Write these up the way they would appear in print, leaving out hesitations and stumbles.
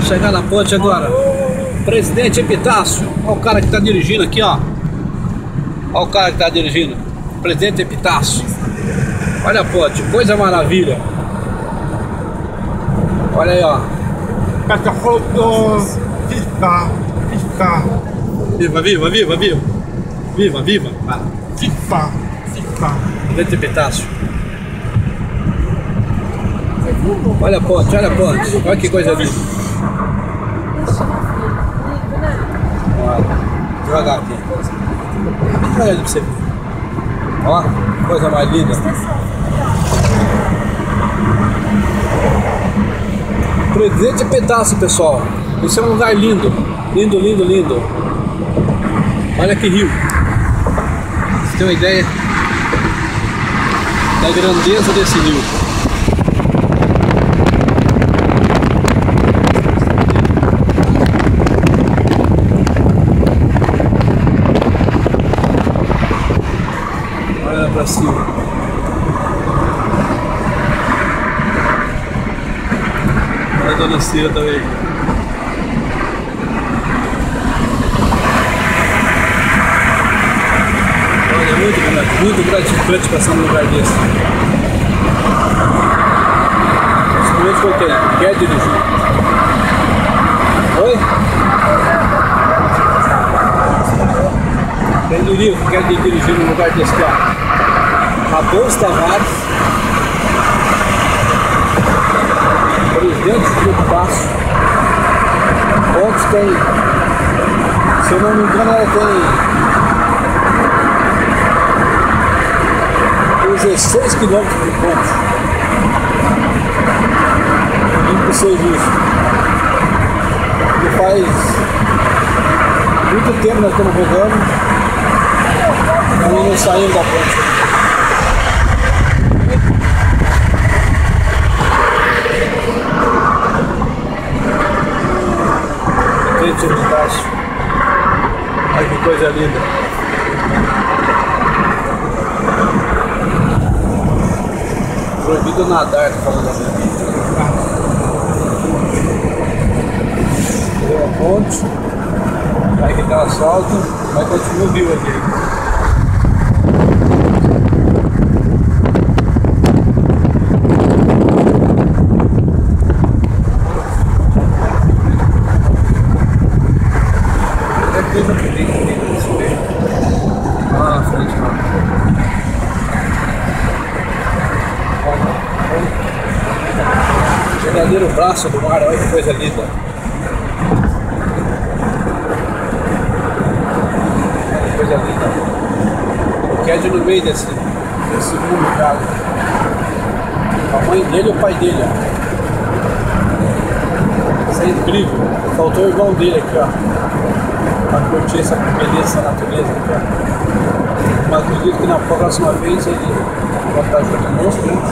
Vamos chegar na ponte agora. Presidente Epitácio. Olha o cara que tá dirigindo aqui, ó. Olha o cara que tá dirigindo. Presidente Epitácio. Olha a ponte, coisa maravilha. Olha aí, ó. Viva, viva, viva, viva. Viva, viva. Presidente Epitácio. Olha a ponte, olha a ponte. Olha que coisa linda. Olha, devagar aqui. Olha ali pra você ver. Ó, coisa mais linda. Presidente Epitácio, pessoal. Esse é um lugar lindo. Lindo, lindo, lindo. Olha que rio. Você tem uma ideia da grandeza desse rio. Olha pra cima. Olha a Dona Cira também. Olha, é muito gratificante passar num lugar desse. Principalmente com quem quer dirigir. Oi? Quem diria que quer dirigir num lugar desse aqui, ó? Raposo Tavares, presidente do Epitácio. Pontes tem, se eu não me engano, ela tem 16 quilômetros de ponte. Limpo serviço. E faz muito tempo nós estamos rodando e não saímos da ponte. Olha que coisa linda. Proibido nadar, tá falando assim. Deu a ponte, aí que tá asfalto, mas continua o rio aqui. Verdadeiro braço do mar, olha que coisa linda. Olha que coisa linda. O Ked no meio desse mundo, cara. A mãe dele e o pai dele, ó. Isso é incrível. Faltou o irmão dele aqui, ó. Pra curtir essa beleza, essa natureza aqui, ó. Mas acredito que na próxima vez ele vai estar junto conosco, né?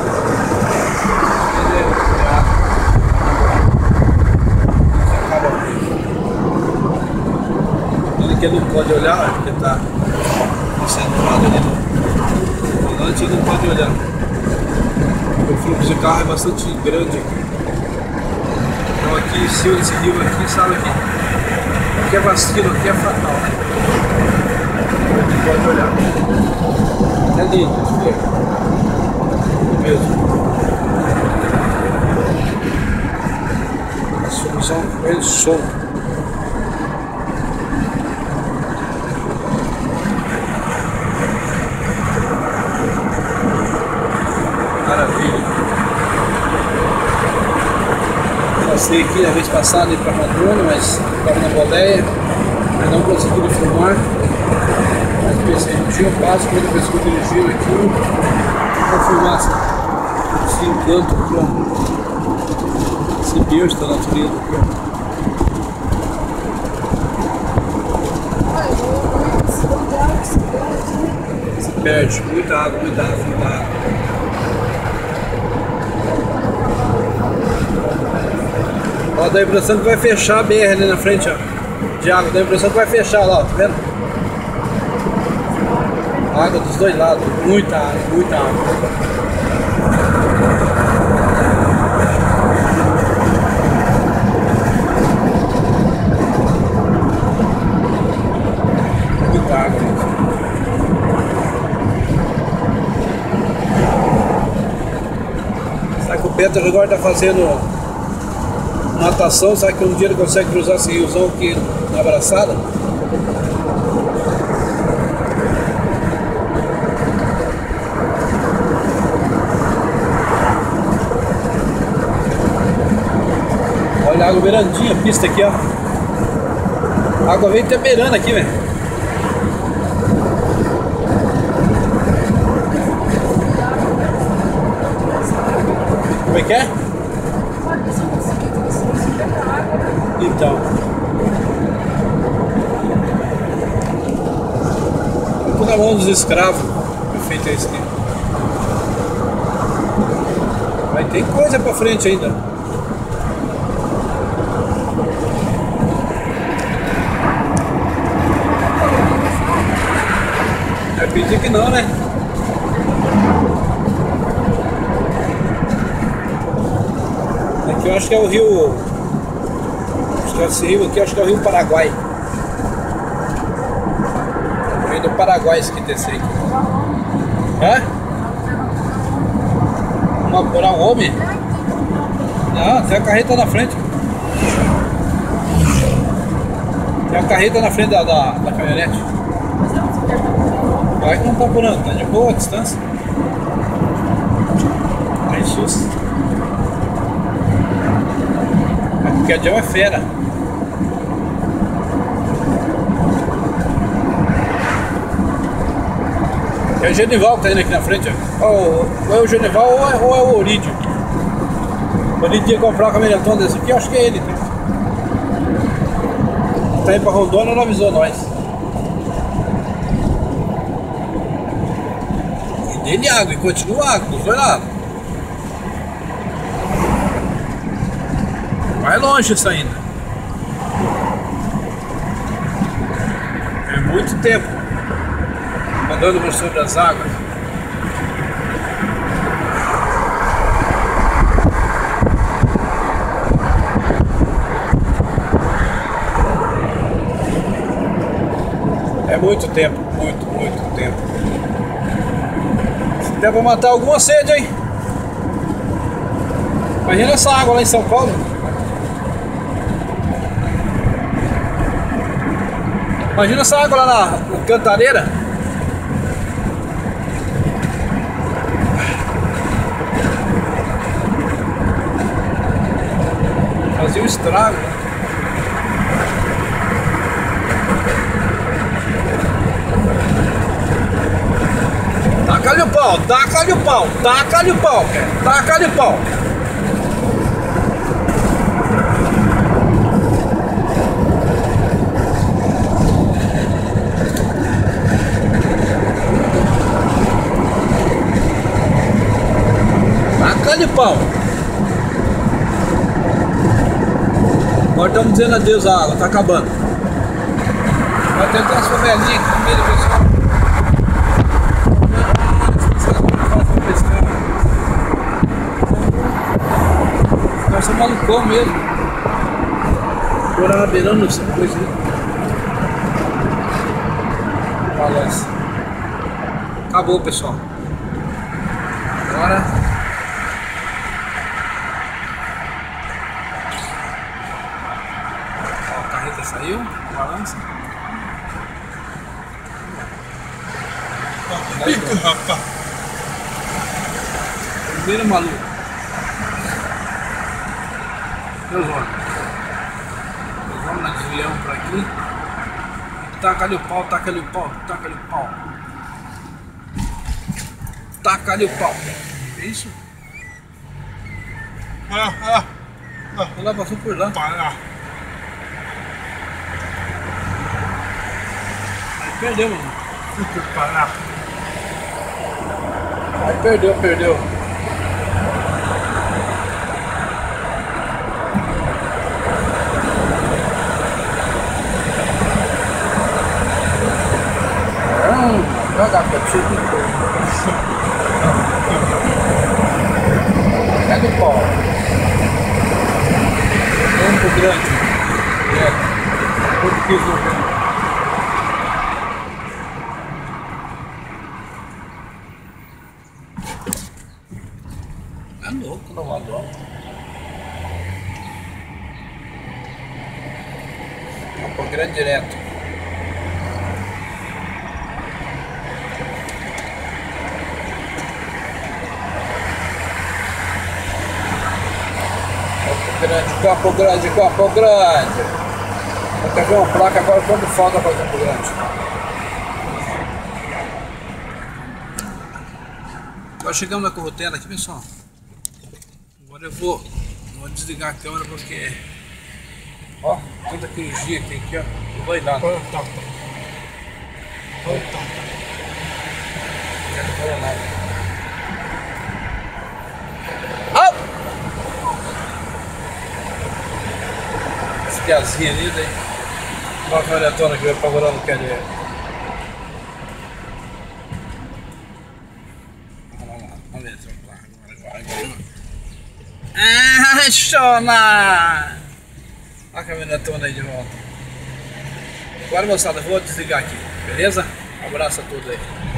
Que ele não pode olhar, porque está concentrado ali no volante, ele não pode olhar. O fluxo de carro é bastante grande aqui. Então aqui, se esse rio aqui, sabe que aqui é vacilo, aqui é fatal. Não pode olhar. É lindo, mesmo. A solução é o som. Maravilha. Passei aqui a vez passada para Madrona, mas estava na boleia, mas não consegui filmar. Mas pensei, não tinha passo quando eu consegui dirigir aqui para filmar esse encanto aqui, ó. Esse berço da natureza aqui, ó. Se perde, muita água, muita água, muita água. Ó, dá a impressão que vai fechar a BR ali na frente, ó. De água, dá a impressão que vai fechar lá, ó, tá vendo? Água dos dois lados, muita água, muita água. Petros agora está fazendo natação, sabe que um dia ele consegue cruzar esse riozão aqui na abraçada? Olha a água beirandinha, a pista aqui, ó. A água vem até beirando aqui, velho. Como é que é? Então. Tudo na mão dos escravos. Feito isso aqui. Mas tem coisa pra frente ainda. Eu pedi que não, né? Aqui eu acho que é o rio. Acho que é esse rio aqui, acho que é o rio Paraguai. O rio do Paraguai esse que descer aqui. Hã? Vamos apurar um homem? Não, tem a carreta na frente. Tem a carreta na frente da caminhonete. Vai que não tá apurando, tá de boa a distância. Tem susto. Porque a Dião é fera. É o Genival que tá indo aqui na frente, ó. Ou é o Genival ou é o Orídio. O Orídio ia comprar uma caminhonetona desse aqui, eu acho que é ele. Tá indo pra Rondônia, não avisou nós. E dele água, e continua água, dos dois lados. Vai longe isso ainda. É muito tempo andando por sobre as águas. É muito tempo, muito tempo. Dá pra matar alguma sede, hein? Imagina essa água lá em São Paulo. Imagina essa água lá na Cantareira. Fazia um estrago. Taca-lhe o pau, taca-lhe o pau, taca-lhe o pau, taca-lhe o pau. Taca-lhe o pau. Agora estamos dizendo adeus à água, tá acabando. Vai ter umas favelinhas aqui no meio do pessoal. Nós somos malucão mesmo. Agora beirando essa coisa aí. Balança. Acabou, pessoal. Agora. Ó, a carreta saiu, balança. Pico, rapaz. Primeiro maluco. Nós vamos na desviamos por aqui. Taca-lhe o pau, taca-lhe o pau, taca-lhe o pau. Taca-lhe o pau. É isso? Ela passou por lá. Para. Aí perdeu, mano. Para. Aí perdeu. Joga pra ti. Pega o pau. Campo grande. Tudo que é louco, não adoro. Campo Grande direto. Campo Grande, Campo Grande. Eu quero ver uma placa agora quando falta para Campo Grande. Agora chegamos na Corrutela aqui, pessoal. Agora eu vou desligar a câmera porque, ó, tanta energia que tem aqui, ó. Vai lá. Não quero nada. Esse piazinho ali, daí. Olha a caminhonetona que vai apavorando o pé dele. Olha a letra agora. Ah, chona! Olha a caminhonetona aí de volta. Agora, moçada, vou desligar aqui, beleza? Um abraço a todos aí.